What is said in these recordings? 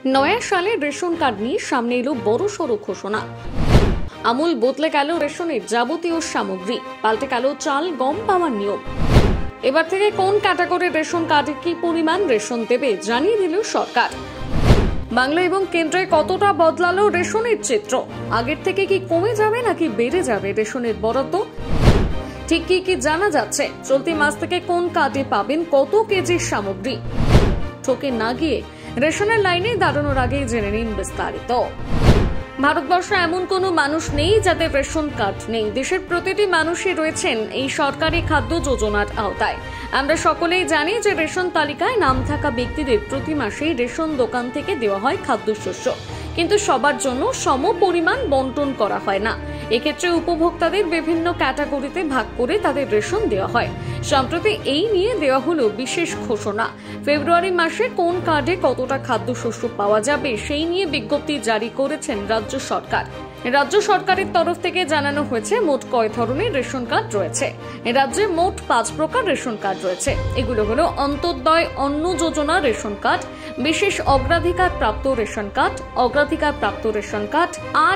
নয়া সালে ration card নিয়ে সামনে এলো বড়সড় ঘোষণা। আমূল বদলে গেল রেশনের যাবতীয় সামগ্রী, পাল্টে গেল চাল গম পাওয়ার নিয়ম। এবার থেকে কোন ক্যাটাগরির রেশন কার্ডে কি পরিমাণ রেশন দেবে জানিয়ে দিল সরকার। বাংলা এবং কেন্দ্রে কতটা বদলালো রেশনের চিত্র, আগের থেকে কি কমে যাবে নাকি বেড়ে যাবে রেশনের বরাদ্দ, ঠিক কি জানা যাচ্ছে। চলতি মাস থেকে কোন কার্ডে পাবেন কত কেজির সামগ্রী, ঠকে না গিয়ে রেশনের লাইনে দাঁড়ানোর আগেই জেনে নিন বিস্তারিত। ভারতবর্ষে এমন কোনো মানুষ নেই যাদের রেশন কার্ড নেই। দেশের প্রতিটি মানুষই রয়েছেন এই সরকারি খাদ্য যোজনার আওতায়। আমরা সকলেই জানি যে রেশন তালিকায় নাম থাকা ব্যক্তিদের প্রতি মাসেই রেশন দোকান থেকে দেওয়া হয় খাদ্যশস্য, কিন্তু সবার জন্য সম পরিমাণ বন্টন করা হয় না। এক্ষেত্রে উপভোক্তাদের বিভিন্ন ক্যাটাগরিতে ভাগ করে তাদের রেশন দেওয়া হয়। সম্প্রতি এই নিয়ে দেওয়া হলো বিশেষ ঘোষণা। ফেব্রুয়ারি মাসে কোন কার্ডে কতটা খাদ্যশস্য পাওয়া যাবে সেই নিয়ে বিজ্ঞপ্তি জারি করেছেন রাজ্য সরকার। রাজ্য সরকারের তরফ থেকে জানানো হয়েছে মোট কয় ধরনের রেশন কার্ড রয়েছে। রাজ্যে মোট 5 প্রকার রেশন কার্ড রয়েছে। এগুলো হলো অন্তোদয় অন্ন যোজনা রেশন কার্ড, বিশেষ অগ্রাধিকার প্রাপ্ত রেশন কার্ড, অগ্রাধিকার প্রাপ্ত ration card,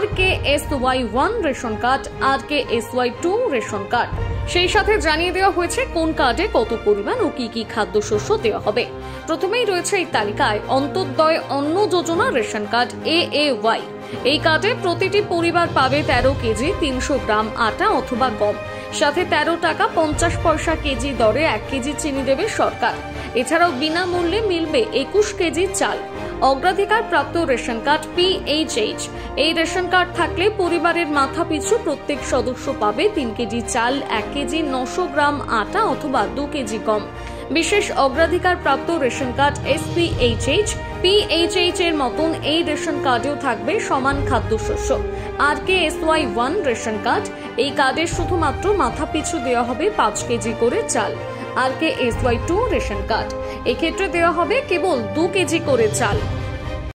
RKSY1 ration card, RKSY2 ration card. সেই সাথে জানিয়ে দেওয়া হয়েছে কোন কার্ডে কত পরিমাণ ও কি খাদ্যশস্য দেওয়া হবে। প্রথমেই রয়েছে এই তালিকায় অন্তোদয় অন্ন যোজনা রেশন কার্ড AAY। এই কার্ডে প্রতিটি পরিবার পাবে 13 কেজি 300 গ্রাম আটা অথবা গম, সাথে 13 টাকা 50 পয়সা কেজি দরে 1 কেজি চিনি দেবে সরকার। এছাড়াও বিনামূল্যে মিলবে 21 কেজি চাল। অগ্রাধিকার প্রাপ্ত রেশন কার্ড PHH। এই রেশন কার্ড থাকলে পরিবারের মাথা পিছু প্রত্যেক সদস্য পাবে 3 কেজি চাল, 1 কেজি 900 গ্রাম আটা অথবা 2 কেজি গম। বিশেষ অগ্রাধিকার প্রাপ্ত রেশন কার্ড SPHH। PHH এর মতন এই রেশন কার্ডেও থাকবে সমান খাদ্যশস্য। RKSY1 ration card. এই কার্ডে শুধুমাত্র মাথা পিছু দেওয়া হবে 5 কেজি করে চাল। RKSY2 ration card. এক্ষেত্রে দেওয়া হবে কেবল 2 কেজি করে চাল।